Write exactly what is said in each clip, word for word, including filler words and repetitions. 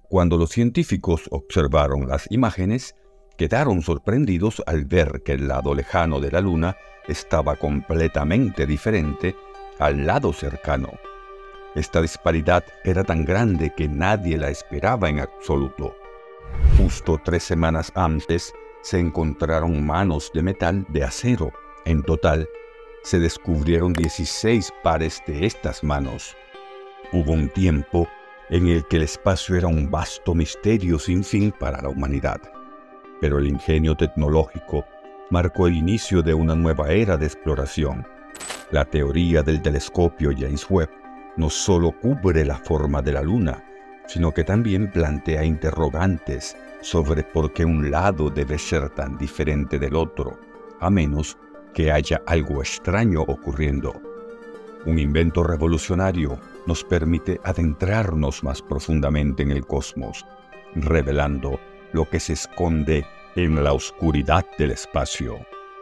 Cuando los científicos observaron las imágenes, quedaron sorprendidos al ver que el lado lejano de la Luna estaba completamente diferente al lado cercano. Esta disparidad era tan grande que nadie la esperaba en absoluto. Justo tres semanas antes se encontraron manos de metal de acero. En total, se descubrieron dieciséis pares de estas manos. Hubo un tiempo en el que el espacio era un vasto misterio sin fin para la humanidad. Pero el ingenio tecnológico marcó el inicio de una nueva era de exploración. La teoría del telescopio James Webb no solo cubre la forma de la Luna, sino que también plantea interrogantes sobre por qué un lado debe ser tan diferente del otro, a menos que haya algo extraño ocurriendo. Un invento revolucionario nos permite adentrarnos más profundamente en el cosmos, revelando lo que se esconde en la oscuridad del espacio.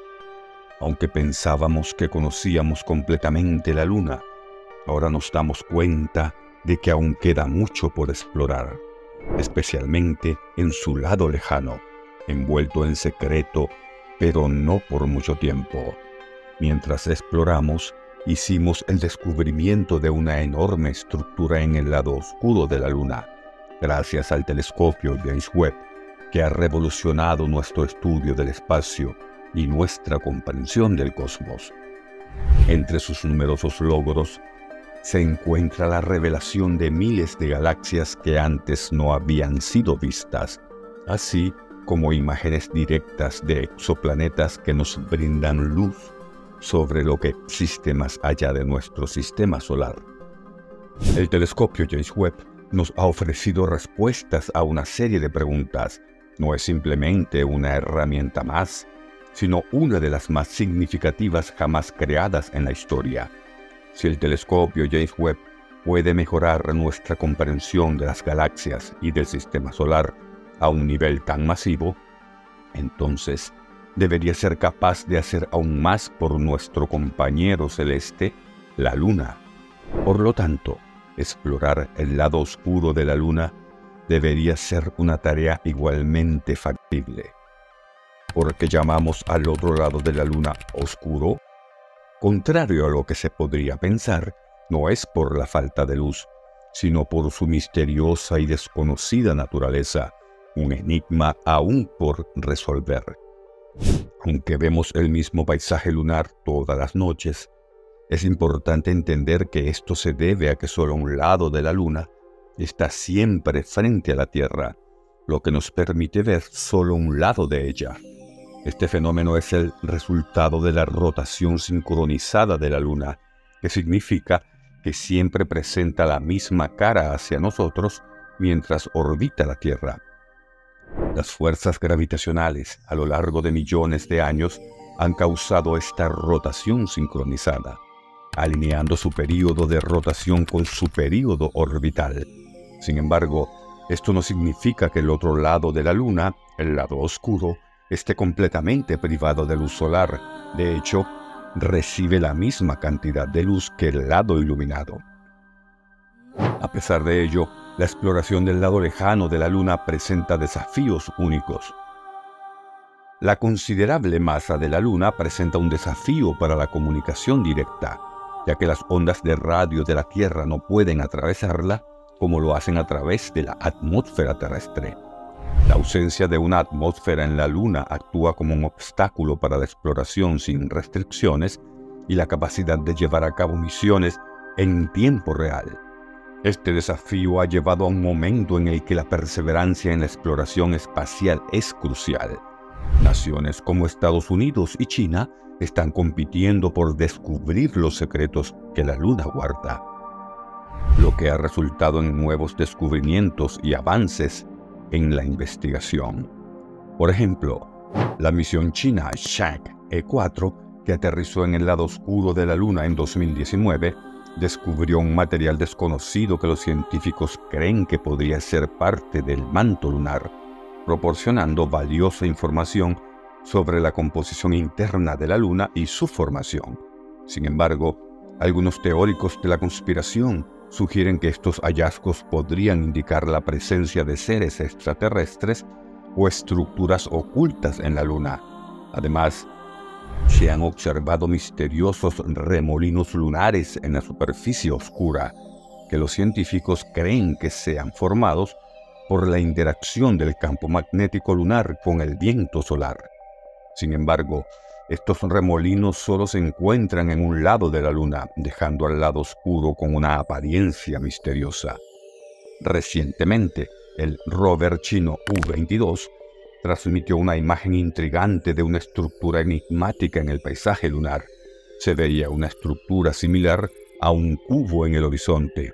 Aunque pensábamos que conocíamos completamente la Luna, ahora nos damos cuenta de que aún queda mucho por explorar, especialmente en su lado lejano, envuelto en secreto, pero no por mucho tiempo. Mientras exploramos, hicimos el descubrimiento de una enorme estructura en el lado oscuro de la Luna, gracias al telescopio James Webb, que ha revolucionado nuestro estudio del espacio y nuestra comprensión del cosmos. Entre sus numerosos logros se encuentra la revelación de miles de galaxias que antes no habían sido vistas, así como imágenes directas de exoplanetas que nos brindan luz sobre lo que existe más allá de nuestro sistema solar. El telescopio James Webb nos ha ofrecido respuestas a una serie de preguntas. No es simplemente una herramienta más, sino una de las más significativas jamás creadas en la historia. Si el telescopio James Webb puede mejorar nuestra comprensión de las galaxias y del sistema solar a un nivel tan masivo, entonces debería ser capaz de hacer aún más por nuestro compañero celeste, la Luna. Por lo tanto, explorar el lado oscuro de la Luna debería ser una tarea igualmente factible. ¿Por qué llamamos al otro lado de la Luna oscuro? Contrario a lo que se podría pensar, no es por la falta de luz, sino por su misteriosa y desconocida naturaleza, un enigma aún por resolver. Aunque vemos el mismo paisaje lunar todas las noches, es importante entender que esto se debe a que solo un lado de la Luna está siempre frente a la Tierra, lo que nos permite ver solo un lado de ella. Este fenómeno es el resultado de la rotación sincronizada de la Luna, que significa que siempre presenta la misma cara hacia nosotros mientras orbita la Tierra. Las fuerzas gravitacionales a lo largo de millones de años han causado esta rotación sincronizada, alineando su período de rotación con su período orbital. Sin embargo, esto no significa que el otro lado de la Luna, el lado oscuro, esté completamente privado de luz solar. De hecho, recibe la misma cantidad de luz que el lado iluminado. A pesar de ello, la exploración del lado lejano de la Luna presenta desafíos únicos. La considerable masa de la Luna presenta un desafío para la comunicación directa, ya que las ondas de radio de la Tierra no pueden atravesarla como lo hacen a través de la atmósfera terrestre. La ausencia de una atmósfera en la Luna actúa como un obstáculo para la exploración sin restricciones y la capacidad de llevar a cabo misiones en tiempo real. Este desafío ha llevado a un momento en el que la perseverancia en la exploración espacial es crucial. Naciones como Estados Unidos y China están compitiendo por descubrir los secretos que la Luna guarda, lo que ha resultado en nuevos descubrimientos y avances en la investigación. Por ejemplo, la misión china Shang E cuatro, que aterrizó en el lado oscuro de la Luna en dos mil diecinueve, descubrió un material desconocido que los científicos creen que podría ser parte del manto lunar, proporcionando valiosa información sobre la composición interna de la Luna y su formación. Sin embargo, algunos teóricos de la conspiración sugieren que estos hallazgos podrían indicar la presencia de seres extraterrestres o estructuras ocultas en la Luna. Además, se han observado misteriosos remolinos lunares en la superficie oscura, que los científicos creen que sean formados por la interacción del campo magnético lunar con el viento solar. Sin embargo, estos remolinos solo se encuentran en un lado de la Luna, dejando al lado oscuro con una apariencia misteriosa. Recientemente, el rover chino U veintidós transmitió una imagen intrigante de una estructura enigmática en el paisaje lunar. Se veía una estructura similar a un cubo en el horizonte,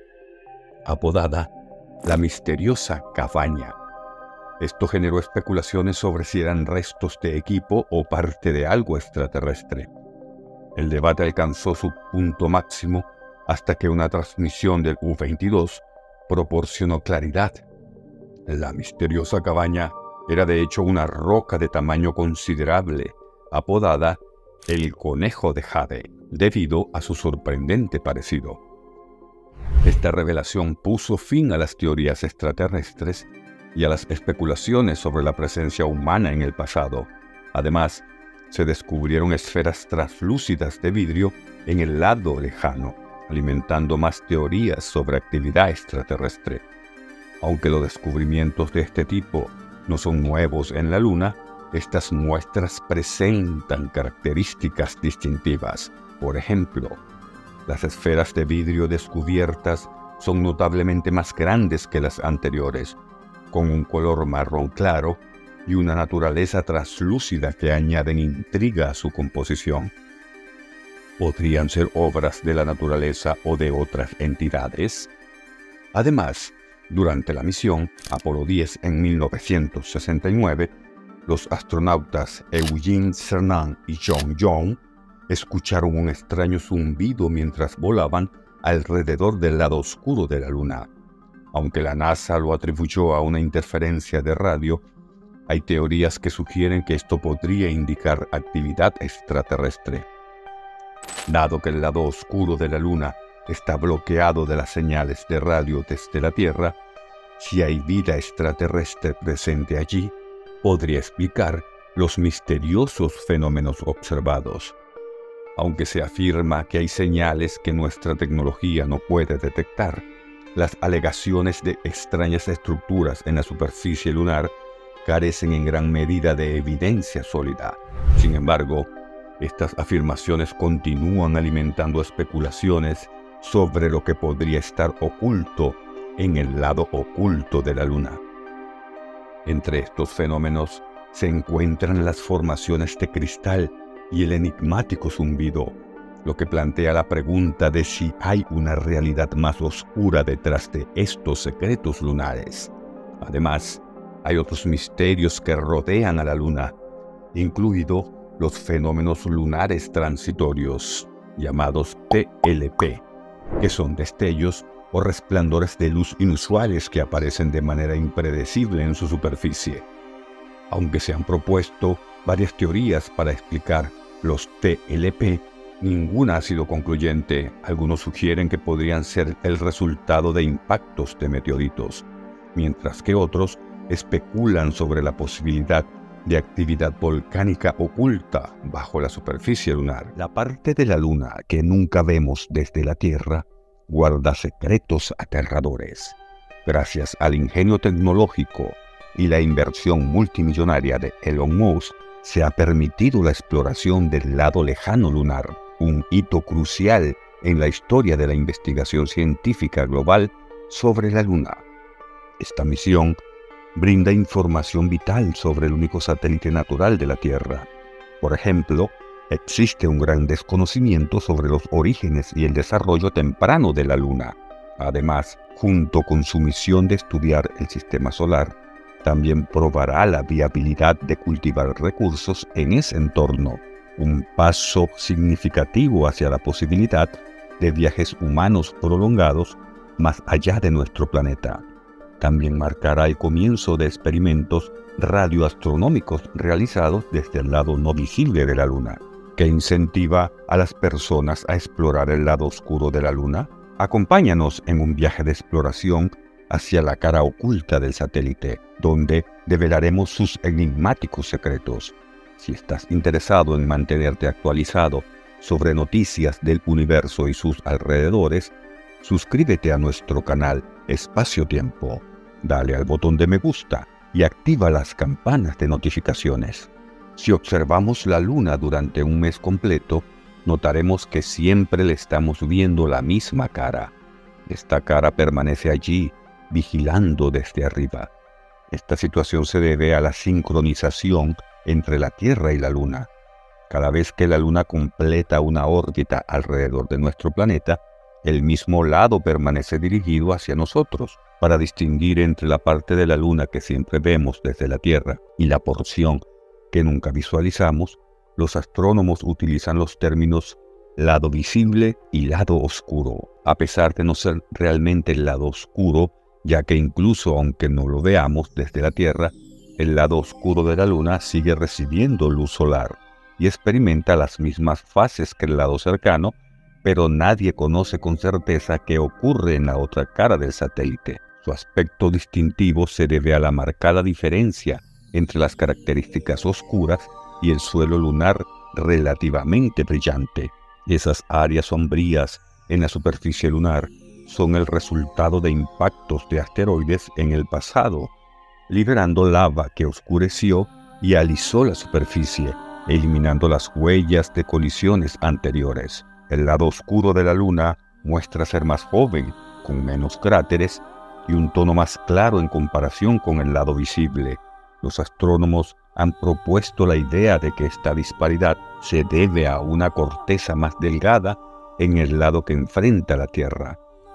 apodada la misteriosa cabaña. Esto generó especulaciones sobre si eran restos de equipo o parte de algo extraterrestre. El debate alcanzó su punto máximo hasta que una transmisión del U veintidós proporcionó claridad. La misteriosa cabaña era de hecho una roca de tamaño considerable, apodada el Conejo de Jade, debido a su sorprendente parecido. Esta revelación puso fin a las teorías extraterrestres y a las especulaciones sobre la presencia humana en el pasado. Además, se descubrieron esferas translúcidas de vidrio en el lado lejano, alimentando más teorías sobre actividad extraterrestre. Aunque los descubrimientos de este tipo no son nuevos en la Luna, estas muestras presentan características distintivas. Por ejemplo, las esferas de vidrio descubiertas son notablemente más grandes que las anteriores, con un color marrón claro y una naturaleza translúcida que añaden intriga a su composición. ¿Podrían ser obras de la naturaleza o de otras entidades? Además, durante la misión Apolo diez en mil novecientos sesenta y nueve, los astronautas Eugene Cernan y John Young escucharon un extraño zumbido mientras volaban alrededor del lado oscuro de la Luna. Aunque la NASA lo atribuyó a una interferencia de radio, hay teorías que sugieren que esto podría indicar actividad extraterrestre. Dado que el lado oscuro de la Luna está bloqueado de las señales de radio desde la Tierra, si hay vida extraterrestre presente allí, podría explicar los misteriosos fenómenos observados. Aunque se afirma que hay señales que nuestra tecnología no puede detectar, las alegaciones de extrañas estructuras en la superficie lunar carecen en gran medida de evidencia sólida. Sin embargo, estas afirmaciones continúan alimentando especulaciones sobre lo que podría estar oculto en el lado oculto de la Luna. Entre estos fenómenos se encuentran las formaciones de cristal y el enigmático zumbido, lo que plantea la pregunta de si hay una realidad más oscura detrás de estos secretos lunares. Además, hay otros misterios que rodean a la Luna, incluido los fenómenos lunares transitorios, llamados T L P, que son destellos o resplandores de luz inusuales que aparecen de manera impredecible en su superficie. Aunque se han propuesto varias teorías para explicar los T L P, ninguna ha sido concluyente. Algunos sugieren que podrían ser el resultado de impactos de meteoritos, mientras que otros especulan sobre la posibilidad de actividad volcánica oculta bajo la superficie lunar. La parte de la Luna que nunca vemos desde la Tierra guarda secretos aterradores. Gracias al ingenio tecnológico y la inversión multimillonaria de Elon Musk, se ha permitido la exploración del lado lejano lunar, un hito crucial en la historia de la investigación científica global sobre la Luna. Esta misión brinda información vital sobre el único satélite natural de la Tierra. Por ejemplo, existe un gran desconocimiento sobre los orígenes y el desarrollo temprano de la Luna. Además, junto con su misión de estudiar el sistema solar, también probará la viabilidad de cultivar recursos en ese entorno, un paso significativo hacia la posibilidad de viajes humanos prolongados más allá de nuestro planeta. También marcará el comienzo de experimentos radioastronómicos realizados desde el lado no visible de la Luna, que incentiva a las personas a explorar el lado oscuro de la Luna Acompáñanos en un viaje de exploración hacia la cara oculta del satélite, donde develaremos sus enigmáticos secretos. Si estás interesado en mantenerte actualizado sobre noticias del universo y sus alrededores, suscríbete a nuestro canal Espacio Tiempo, dale al botón de me gusta y activa las campanas de notificaciones. Si observamos la luna durante un mes completo, notaremos que siempre le estamos viendo la misma cara. Esta cara permanece allí, vigilando desde arriba. Esta situación se debe a la sincronización entre la Tierra y la Luna. Cada vez que la Luna completa una órbita alrededor de nuestro planeta, el mismo lado permanece dirigido hacia nosotros. Para distinguir entre la parte de la Luna que siempre vemos desde la Tierra y la porción que nunca visualizamos, los astrónomos utilizan los términos lado visible y lado oscuro, a pesar de no ser realmente el lado oscuro, ya que incluso aunque no lo veamos desde la Tierra, el lado oscuro de la Luna sigue recibiendo luz solar y experimenta las mismas fases que el lado cercano, pero nadie conoce con certeza qué ocurre en la otra cara del satélite. Su aspecto distintivo se debe a la marcada diferencia entre las características oscuras y el suelo lunar relativamente brillante. Esas áreas sombrías en la superficie lunar son el resultado de impactos de asteroides en el pasado, liberando lava que oscureció y alisó la superficie, eliminando las huellas de colisiones anteriores. El lado oscuro de la Luna muestra ser más joven, con menos cráteres y un tono más claro en comparación con el lado visible. Los astrónomos han propuesto la idea de que esta disparidad se debe a una corteza más delgada en el lado que enfrenta la Tierra.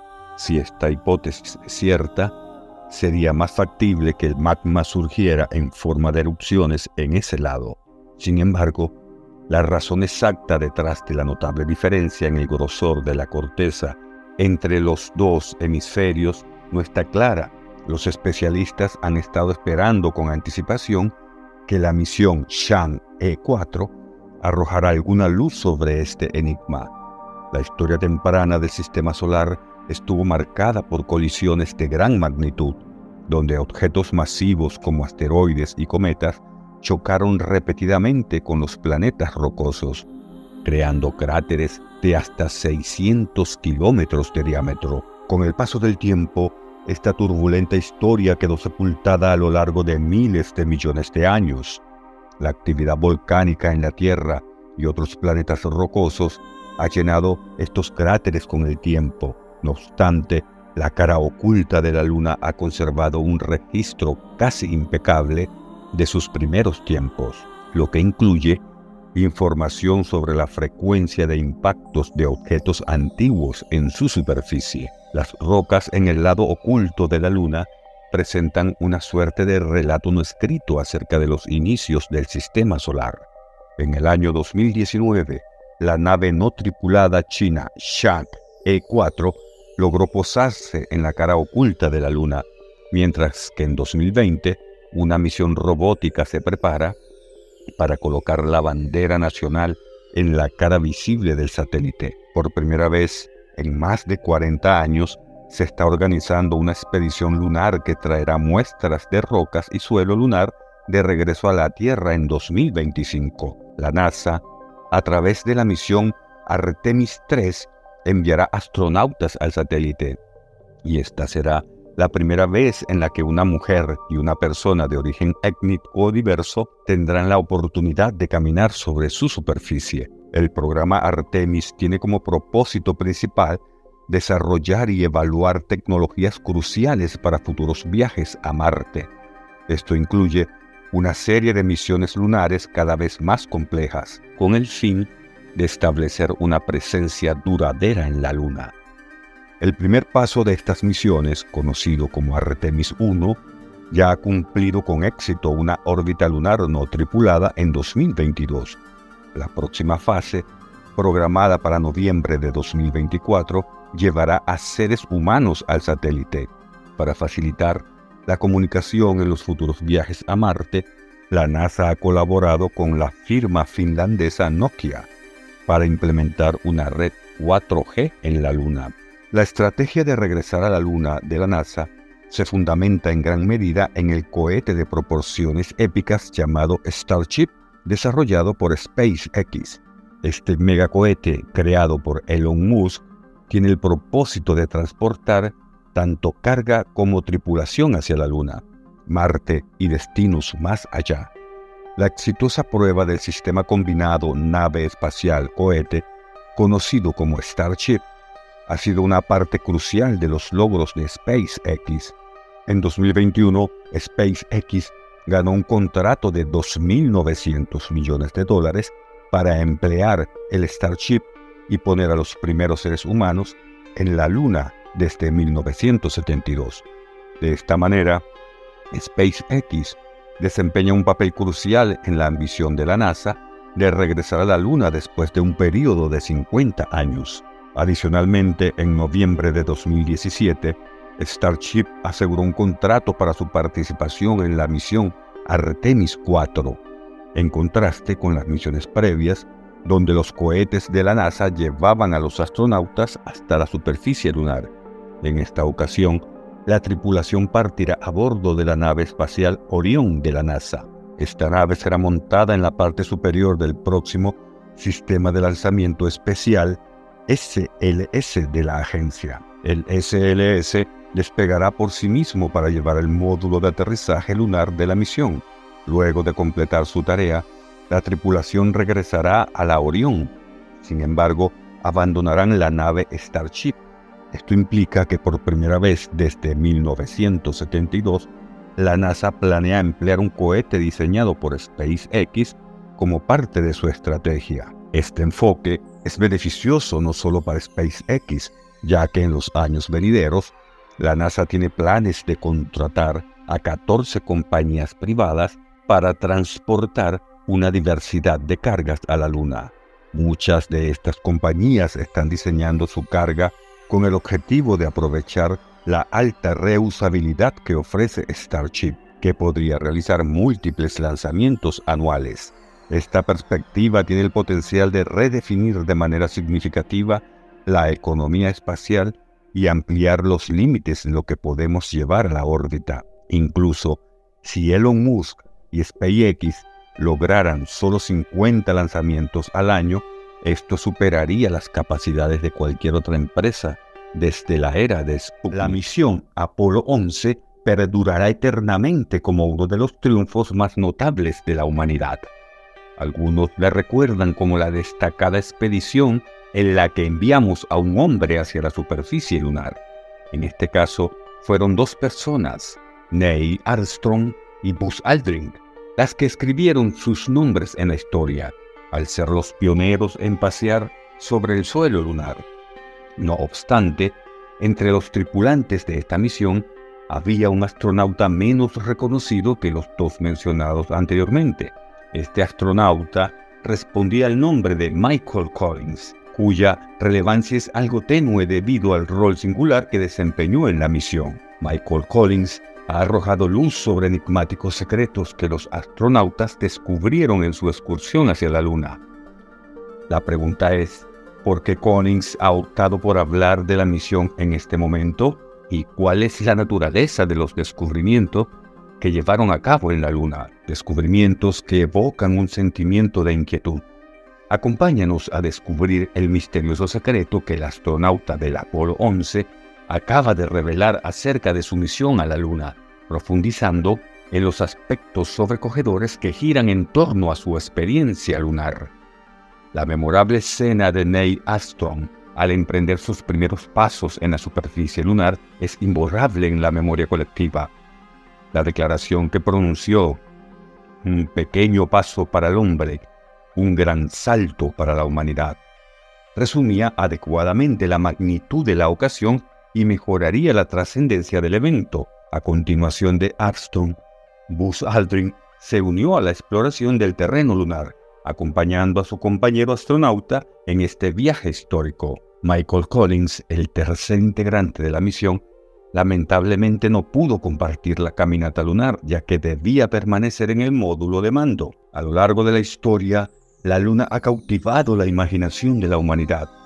Si esta hipótesis es cierta, sería más factible que el magma surgiera en forma de erupciones en ese lado. Sin embargo, la razón exacta detrás de la notable diferencia en el grosor de la corteza entre los dos hemisferios no está clara. Los especialistas han estado esperando con anticipación que la misión Chang'e cuatro arrojará alguna luz sobre este enigma. La historia temprana del sistema solar estuvo marcada por colisiones de gran magnitud, donde objetos masivos como asteroides y cometas chocaron repetidamente con los planetas rocosos, creando cráteres de hasta seiscientos kilómetros de diámetro. Con el paso del tiempo, esta turbulenta historia quedó sepultada a lo largo de miles de millones de años. La actividad volcánica en la Tierra y otros planetas rocosos ha llenado estos cráteres con el tiempo. No obstante, la cara oculta de la Luna ha conservado un registro casi impecable de sus primeros tiempos, lo que incluye información sobre la frecuencia de impactos de objetos antiguos en su superficie. Las rocas en el lado oculto de la Luna presentan una suerte de relato no escrito acerca de los inicios del sistema solar. En el año dos mil diecinueve, la nave no tripulada china Chang'e cuatro logró posarse en la cara oculta de la Luna, mientras que en dos mil veinte una misión robótica se prepara para colocar la bandera nacional en la cara visible del satélite. Por primera vez en más de cuarenta años, se está organizando una expedición lunar que traerá muestras de rocas y suelo lunar de regreso a la Tierra en dos mil veinticinco. La NASA, a través de la misión Artemis tres, enviará astronautas al satélite, y esta será la primera vez en la que una mujer y una persona de origen étnico o diverso tendrán la oportunidad de caminar sobre su superficie. El programa Artemis tiene como propósito principal desarrollar y evaluar tecnologías cruciales para futuros viajes a Marte. Esto incluye una serie de misiones lunares cada vez más complejas, con el fin de establecer una presencia duradera en la Luna. El primer paso de estas misiones, conocido como Artemis uno, ya ha cumplido con éxito una órbita lunar no tripulada en dos mil veintidós. La próxima fase, programada para noviembre de dos mil veinticuatro, llevará a seres humanos al satélite. Para facilitar la comunicación en los futuros viajes a Marte, la NASA ha colaborado con la firma finlandesa Nokia para implementar una red cuatro G en la Luna. La estrategia de regresar a la Luna de la NASA se fundamenta en gran medida en el cohete de proporciones épicas llamado Starship, desarrollado por SpaceX. Este megacohete, creado por Elon Musk, tiene el propósito de transportar tanto carga como tripulación hacia la Luna, Marte y destinos más allá. La exitosa prueba del sistema combinado nave espacial cohete, conocido como Starship, ha sido una parte crucial de los logros de SpaceX. En dos mil veintiuno, SpaceX ganó un contrato de dos mil novecientos millones de dólares para emplear el Starship y poner a los primeros seres humanos en la Luna desde mil novecientos setenta y dos. De esta manera, SpaceX desempeña un papel crucial en la ambición de la NASA de regresar a la Luna después de un periodo de cincuenta años. Adicionalmente, en noviembre de dos mil diecisiete, Starship aseguró un contrato para su participación en la misión Artemis cuatro, en contraste con las misiones previas, donde los cohetes de la NASA llevaban a los astronautas hasta la superficie lunar. En esta ocasión, la tripulación partirá a bordo de la nave espacial Orión de la NASA. Esta nave será montada en la parte superior del próximo Sistema de Lanzamiento Especial S L S de la agencia. El S L S despegará por sí mismo para llevar el módulo de aterrizaje lunar de la misión. Luego de completar su tarea, la tripulación regresará a la Orión. Sin embargo, abandonarán la nave Starship. Esto implica que por primera vez desde mil novecientos setenta y dos, la NASA planea emplear un cohete diseñado por SpaceX como parte de su estrategia. Este enfoque es beneficioso no solo para SpaceX, ya que en los años venideros, la NASA tiene planes de contratar a catorce compañías privadas para transportar una diversidad de cargas a la Luna. Muchas de estas compañías están diseñando su carga con el objetivo de aprovechar la alta reusabilidad que ofrece Starship, que podría realizar múltiples lanzamientos anuales. Esta perspectiva tiene el potencial de redefinir de manera significativa la economía espacial y ampliar los límites de lo que podemos llevar a la órbita. Incluso si Elon Musk y SpaceX lograran solo cincuenta lanzamientos al año, esto superaría las capacidades de cualquier otra empresa desde la era de Sputnik. La misión Apolo once perdurará eternamente como uno de los triunfos más notables de la humanidad. Algunos la recuerdan como la destacada expedición en la que enviamos a un hombre hacia la superficie lunar. En este caso, fueron dos personas, Neil Armstrong y Buzz Aldrin, las que escribieron sus nombres en la historia, al ser los pioneros en pasear sobre el suelo lunar. No obstante, entre los tripulantes de esta misión había un astronauta menos reconocido que los dos mencionados anteriormente. Este astronauta respondía al nombre de Michael Collins, cuya relevancia es algo tenue debido al rol singular que desempeñó en la misión. Michael Collins ha arrojado luz sobre enigmáticos secretos que los astronautas descubrieron en su excursión hacia la Luna. La pregunta es, ¿por qué Collins ha optado por hablar de la misión en este momento? ¿Y cuál es la naturaleza de los descubrimientos que llevaron a cabo en la Luna? Descubrimientos que evocan un sentimiento de inquietud. Acompáñanos a descubrir el misterioso secreto que el astronauta del Apolo once acaba de revelar acerca de su misión a la Luna, profundizando en los aspectos sobrecogedores que giran en torno a su experiencia lunar. La memorable escena de Neil Armstrong al emprender sus primeros pasos en la superficie lunar es imborrable en la memoria colectiva. La declaración que pronunció, un pequeño paso para el hombre, un gran salto para la humanidad, resumía adecuadamente la magnitud de la ocasión y mejoraría la trascendencia del evento. A continuación de Armstrong, Buzz Aldrin se unió a la exploración del terreno lunar, acompañando a su compañero astronauta en este viaje histórico. Michael Collins, el tercer integrante de la misión, lamentablemente no pudo compartir la caminata lunar, ya que debía permanecer en el módulo de mando. A lo largo de la historia, la Luna ha cautivado la imaginación de la humanidad.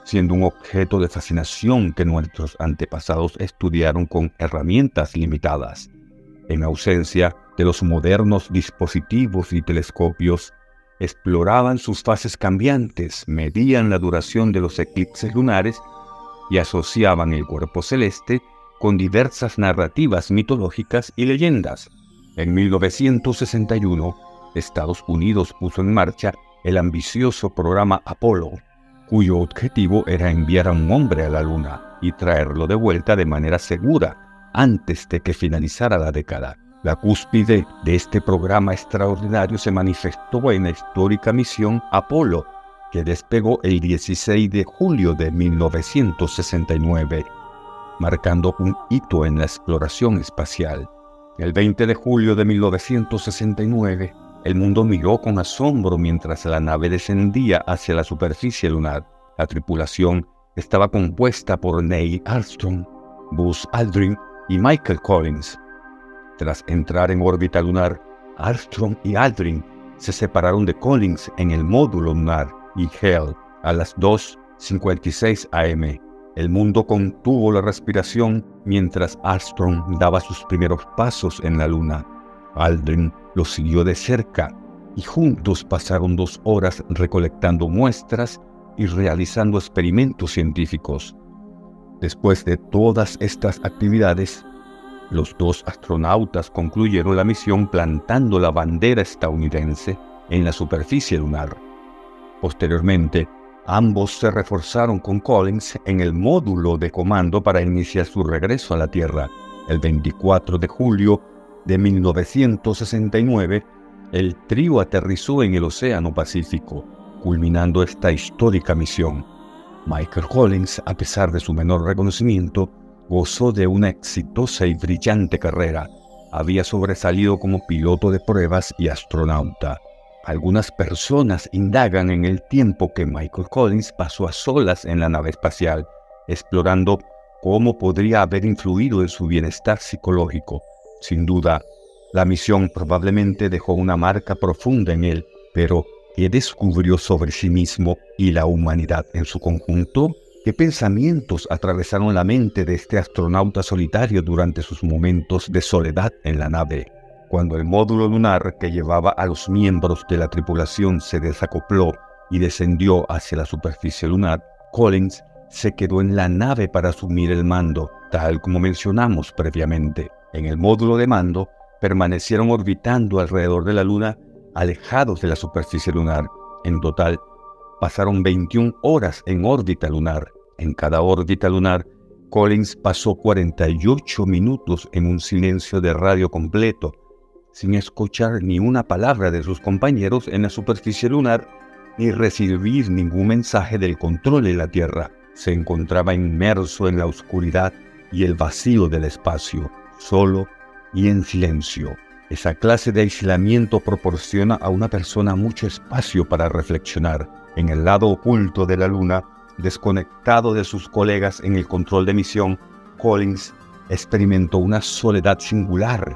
siendo un objeto de fascinación que nuestros antepasados estudiaron con herramientas limitadas. En ausencia de los modernos dispositivos y telescopios, exploraban sus fases cambiantes, medían la duración de los eclipses lunares y asociaban el cuerpo celeste con diversas narrativas mitológicas y leyendas. En mil novecientos sesenta y uno, Estados Unidos puso en marcha el ambicioso programa Apolo, cuyo objetivo era enviar a un hombre a la Luna y traerlo de vuelta de manera segura antes de que finalizara la década. La cúspide de este programa extraordinario se manifestó en la histórica misión Apolo, que despegó el dieciséis de julio de mil novecientos sesenta y nueve, marcando un hito en la exploración espacial. El veinte de julio de mil novecientos sesenta y nueve, el mundo miró con asombro mientras la nave descendía hacia la superficie lunar. La tripulación estaba compuesta por Neil Armstrong, Buzz Aldrin y Michael Collins. Tras entrar en órbita lunar, Armstrong y Aldrin se separaron de Collins en el módulo lunar y Hale a las dos cincuenta y seis a eme. El mundo contuvo la respiración mientras Armstrong daba sus primeros pasos en la Luna. Aldrin lo siguió de cerca y juntos pasaron dos horas recolectando muestras y realizando experimentos científicos. Después de todas estas actividades, los dos astronautas concluyeron la misión plantando la bandera estadounidense en la superficie lunar. Posteriormente, ambos se reforzaron con Collins en el módulo de comando para iniciar su regreso a la Tierra. El veinticuatro de julio de mil novecientos sesenta y nueve, el trío aterrizó en el Océano Pacífico, culminando esta histórica misión. Michael Collins, a pesar de su menor reconocimiento, gozó de una exitosa y brillante carrera. Había sobresalido como piloto de pruebas y astronauta. Algunas personas indagan en el tiempo que Michael Collins pasó a solas en la nave espacial, explorando cómo podría haber influido en su bienestar psicológico. Sin duda, la misión probablemente dejó una marca profunda en él, pero ¿qué descubrió sobre sí mismo y la humanidad en su conjunto? ¿Qué pensamientos atravesaron la mente de este astronauta solitario durante sus momentos de soledad en la nave? Cuando el módulo lunar que llevaba a los miembros de la tripulación se desacopló y descendió hacia la superficie lunar, Collins se quedó en la nave para asumir el mando, tal como mencionamos previamente. En el módulo de mando, permanecieron orbitando alrededor de la Luna, alejados de la superficie lunar. En total, pasaron veintiuna horas en órbita lunar. En cada órbita lunar, Collins pasó cuarenta y ocho minutos en un silencio de radio completo, sin escuchar ni una palabra de sus compañeros en la superficie lunar, ni recibir ningún mensaje del control de la Tierra. Se encontraba inmerso en la oscuridad y el vacío del espacio, solo y en silencio. Esa clase de aislamiento proporciona a una persona mucho espacio para reflexionar. En el lado oculto de la Luna, desconectado de sus colegas en el control de misión, Collins experimentó una soledad singular.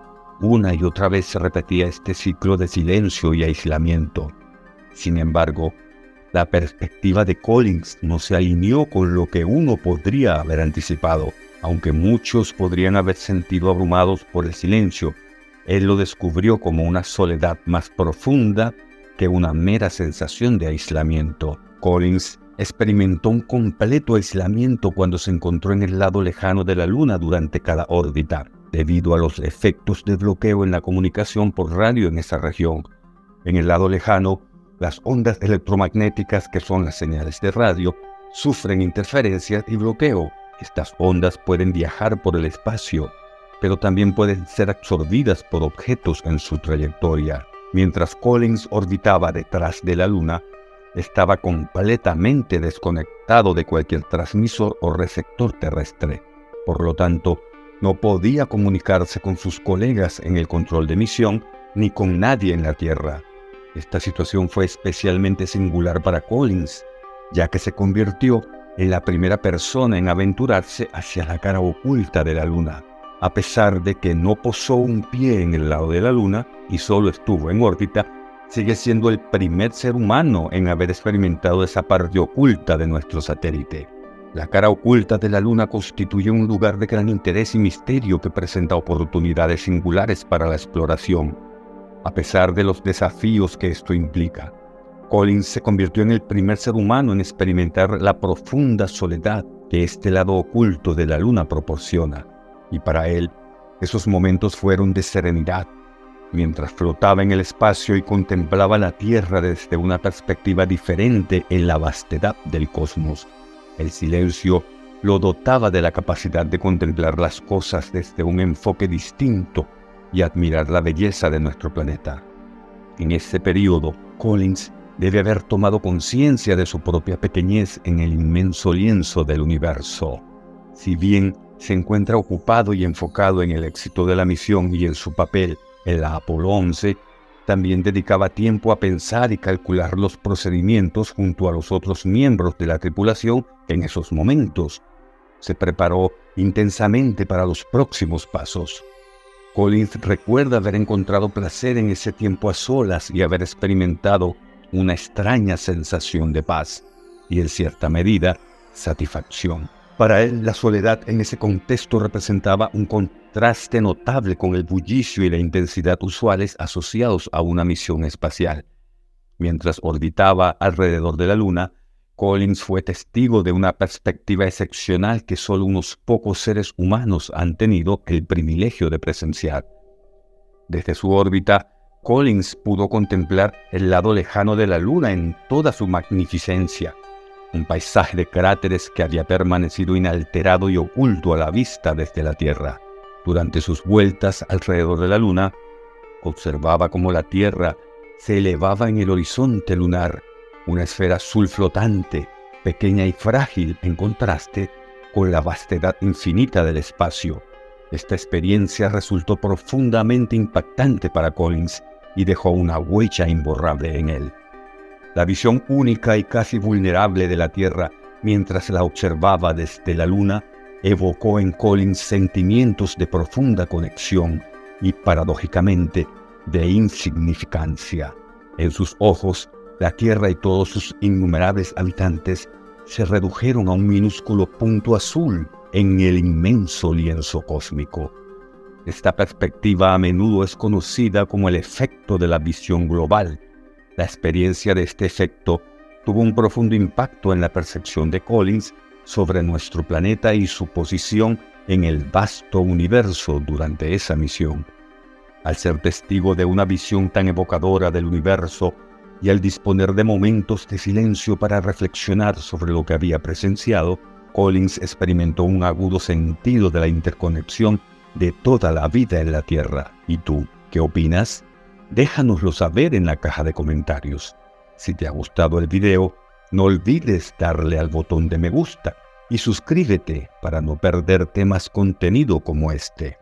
Una y otra vez se repetía este ciclo de silencio y aislamiento. Sin embargo, la perspectiva de Collins no se alineó con lo que uno podría haber anticipado. Aunque muchos podrían haber sentido abrumados por el silencio, él lo descubrió como una soledad más profunda que una mera sensación de aislamiento. Collins experimentó un completo aislamiento cuando se encontró en el lado lejano de la Luna durante cada órbita, debido a los efectos de bloqueo en la comunicación por radio en esa región. En el lado lejano, las ondas electromagnéticas, que son las señales de radio, sufren interferencias y bloqueo. Estas ondas pueden viajar por el espacio, pero también pueden ser absorbidas por objetos en su trayectoria. Mientras Collins orbitaba detrás de la Luna, estaba completamente desconectado de cualquier transmisor o receptor terrestre. Por lo tanto, no podía comunicarse con sus colegas en el control de misión ni con nadie en la Tierra. Esta situación fue especialmente singular para Collins, ya que se convirtió en la primera persona en aventurarse hacia la cara oculta de la Luna. A pesar de que no posó un pie en el lado de la Luna y solo estuvo en órbita, sigue siendo el primer ser humano en haber experimentado esa parte oculta de nuestro satélite. La cara oculta de la Luna constituye un lugar de gran interés y misterio que presenta oportunidades singulares para la exploración, a pesar de los desafíos que esto implica. Collins se convirtió en el primer ser humano en experimentar la profunda soledad que este lado oculto de la Luna proporciona, y para él, esos momentos fueron de serenidad, mientras flotaba en el espacio y contemplaba la Tierra desde una perspectiva diferente en la vastedad del cosmos. El silencio lo dotaba de la capacidad de contemplar las cosas desde un enfoque distinto y admirar la belleza de nuestro planeta. En ese periodo, Collins debe haber tomado conciencia de su propia pequeñez en el inmenso lienzo del universo. Si bien se encuentra ocupado y enfocado en el éxito de la misión y en su papel en la Apolo once, también dedicaba tiempo a pensar y calcular los procedimientos junto a los otros miembros de la tripulación en esos momentos. Se preparó intensamente para los próximos pasos. Collins recuerda haber encontrado placer en ese tiempo a solas y haber experimentado una extraña sensación de paz y, en cierta medida, satisfacción. Para él, la soledad en ese contexto representaba un contraste notable con el bullicio y la intensidad usuales asociados a una misión espacial. Mientras orbitaba alrededor de la Luna, Collins fue testigo de una perspectiva excepcional que solo unos pocos seres humanos han tenido el privilegio de presenciar. Desde su órbita, Collins pudo contemplar el lado lejano de la Luna en toda su magnificencia, un paisaje de cráteres que había permanecido inalterado y oculto a la vista desde la Tierra. Durante sus vueltas alrededor de la Luna, observaba cómo la Tierra se elevaba en el horizonte lunar, una esfera azul flotante, pequeña y frágil en contraste con la vastedad infinita del espacio. Esta experiencia resultó profundamente impactante para Collins y dejó una huella imborrable en él. La visión única y casi vulnerable de la Tierra mientras la observaba desde la Luna evocó en Collins sentimientos de profunda conexión y, paradójicamente, de insignificancia. En sus ojos, la Tierra y todos sus innumerables habitantes se redujeron a un minúsculo punto azul en el inmenso lienzo cósmico. Esta perspectiva a menudo es conocida como el efecto de la visión global. La experiencia de este efecto tuvo un profundo impacto en la percepción de Collins sobre nuestro planeta y su posición en el vasto universo durante esa misión. Al ser testigo de una visión tan evocadora del universo y al disponer de momentos de silencio para reflexionar sobre lo que había presenciado, Collins experimentó un agudo sentido de la interconexión de toda la vida en la Tierra. ¿Y tú, qué opinas? Déjanoslo saber en la caja de comentarios. Si te ha gustado el video, no olvides darle al botón de me gusta y suscríbete para no perderte más contenido como este.